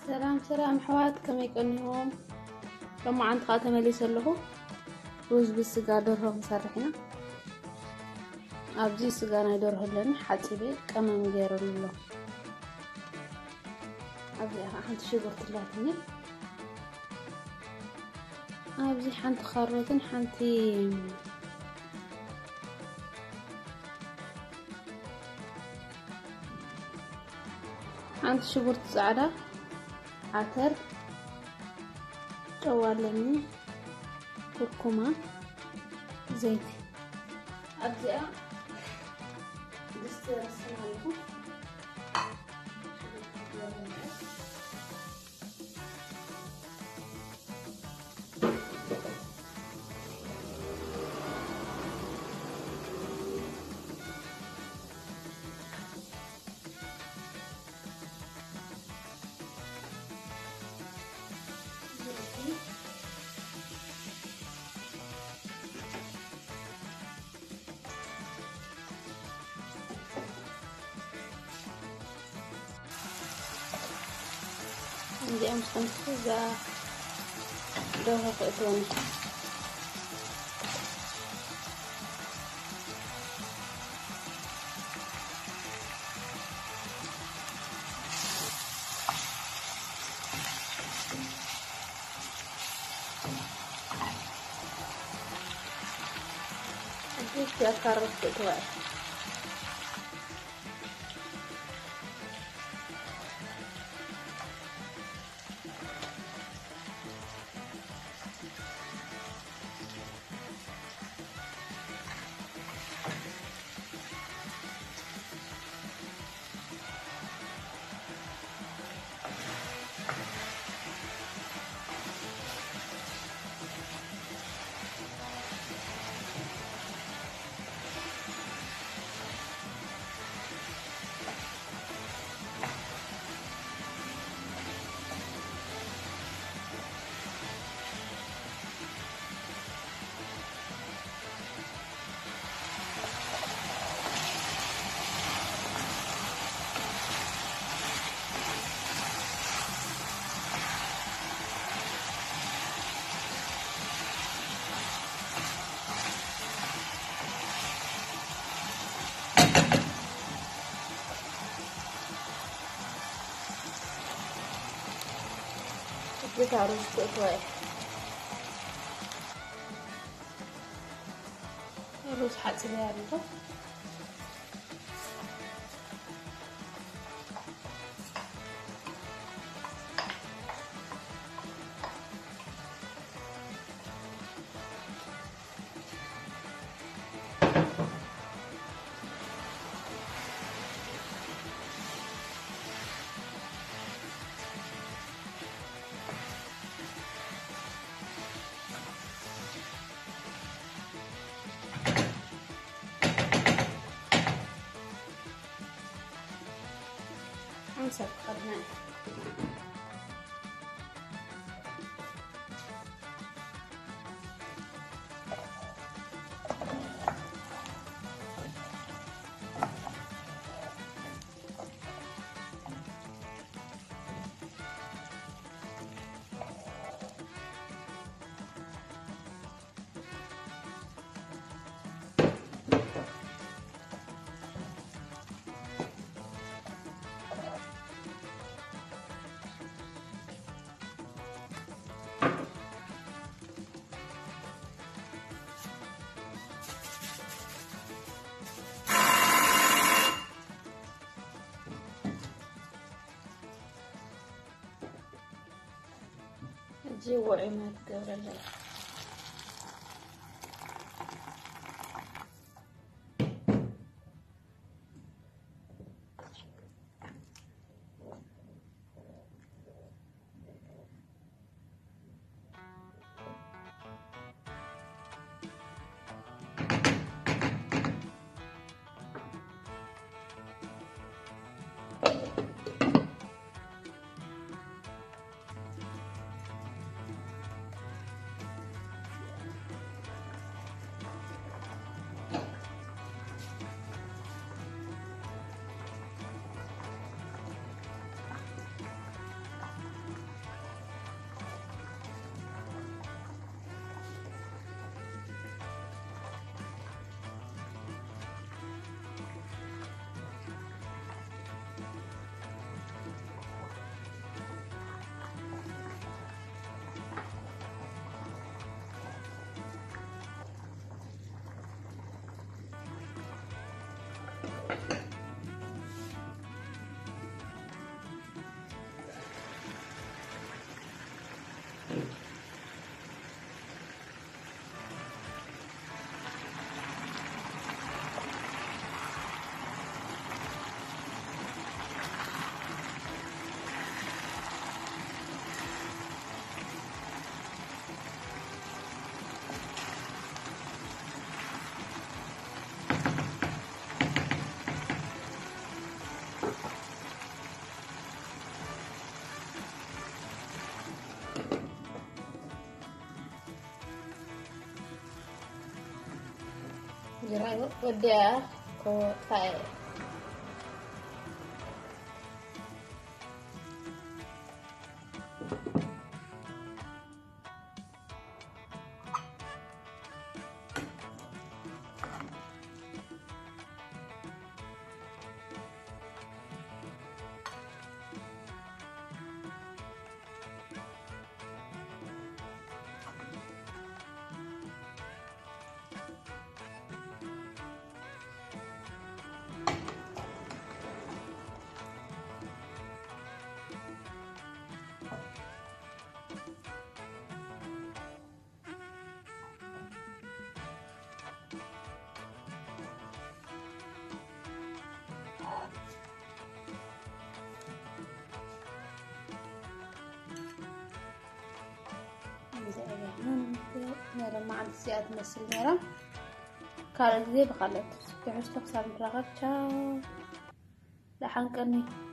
سلام حوات كم يكونهم لما عند خاتم اللي يسلخوا روز بالسجا دورهم مسرحنا أبزي سجا ندوره لنا حتى كمان غير له أبزي حنت شجرة اللاتني أبزي حنت خروتن حنتي حنت شجرة زعرة عتر جوالني كركما زيت أبزي دستي رسمه عندي أمس إذا دوها فأتوني أجيب أكرر فأتوني بتعرف فأتوني الروز حتى بيعرفه سكرنا جوا عماد قبل يراي وديا كو فاي لما عند سيئات مسل نيرا كارك زي بخلت تحس تقصر مراغب تشاو لحن كني